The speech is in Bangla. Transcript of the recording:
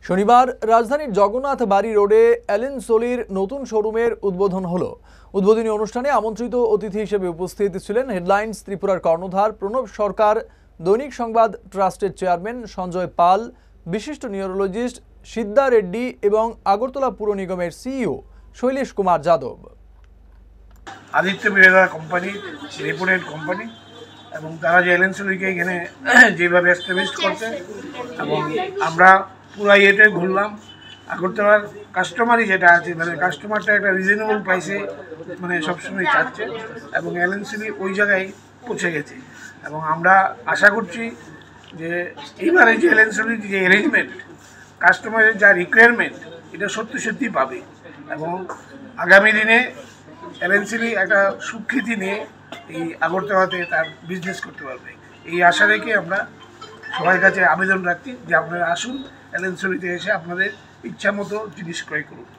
শনিবার রাজধানীর জগন্নাথ বাড়ি রোডে অ্যালেন সোলির নতুন শোরুমের উদ্বোধন হলো। উদ্বোধনী অনুষ্ঠানে আমন্ত্রিত অতিথি হিসেবে উপস্থিত ছিলেন হেডলাইন্স ত্রিপুরার কর্ণধার প্রণব সরকার, দৈনিক সংবাদ ট্রাস্টের চেয়ারম্যান সঞ্জয় পাল, বিশিষ্ট নিউরোলজিস্ট সিদ্ধা রেড্ডি এবং আগরতলা পুর নিগমের CEO Shailesh Kumar Yadav. Aditya Birla company reputed company এবং তারা যে অ্যালেন সোলিকে এখানে যেভাবে এস্টাবলিশ করছে এবং আমরা পুরো ইয়েতে ঘুরলাম। আগরতলার কাস্টমারই যেটা আছে মানে কাস্টমারটা একটা রিজনেবল প্রাইসে মানে সবসময় চাচ্ছে এবং অ্যালেন সোলি ওই জায়গায় পৌঁছে গেছে এবং আমরা আশা করছি যে এইবারে যে অ্যালেন সোলির যে অ্যারেঞ্জমেন্ট কাস্টমারের যা রিকোয়ারমেন্ট এটা সত্যি সত্যি পাবে এবং আগামী দিনে অ্যালেন সোলি একটা সুখ্যাতি নিয়ে এই আগরতলাতে তার বিজনেস করতে পারবে। এই আশা রেখে আমরা সবার কাছে আবেদন রাখছি যে আপনারা আসুন, অ্যালেন সোলিতে এসে আপনাদের ইচ্ছা মতো জিনিস ক্রয় করুন।